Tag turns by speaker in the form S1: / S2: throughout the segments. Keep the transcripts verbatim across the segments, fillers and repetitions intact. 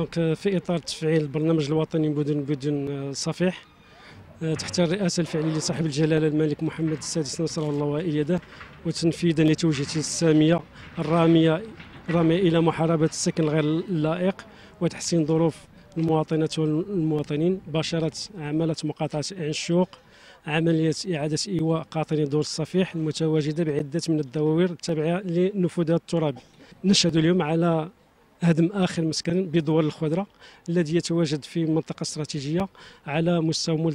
S1: دونك في اطار تفعيل البرنامج الوطني مدن بدون صفيح تحت الرئاسه الفعليه لصاحب الجلاله الملك محمد السادس نصره الله وايده، وتنفيذا لتوجيهاته الساميه الراميه الراميه الى محاربه السكن الغير اللائق وتحسين ظروف المواطنات والمواطنين، باشرت عملت مقاطعه عين الشوق عمليه اعاده ايواء قاطني دور الصفيح المتواجده بعده من الدواوير التابعه لنفوذها الترابي. نشهد اليوم على هدم اخر مسكن بدور الخضره الذي يتواجد في منطقه استراتيجيه على مستوى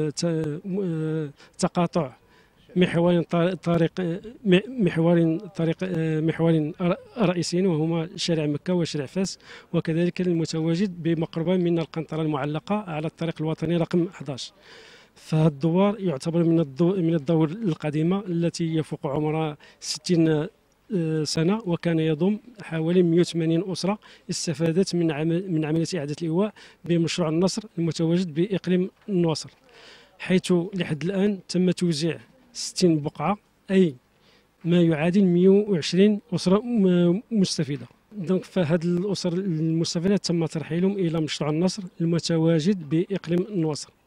S1: تقاطع محورين طريق محورين طريق محورين رئيسيين وهما شارع مكه وشارع فاس، وكذلك المتواجد بمقربه من القنطره المعلقه على الطريق الوطني رقم أحد عشر. فهذا الدوار يعتبر من من الدور القديمه التي يفوق عمرها ستين سنة، وكان يضم حوالي مئة وثمانين أسرة استفادت من عمل من عملية إعادة الإيواء بمشروع النصر المتواجد بإقليم النواصر، حيث لحد الآن تم توزيع ستين بقعة، أي ما يعادل مئة وعشرين أسرة مستفيدة. دونك فهاد الأسر المستفيدة تم ترحيلهم إلى مشروع النصر المتواجد بإقليم النواصر.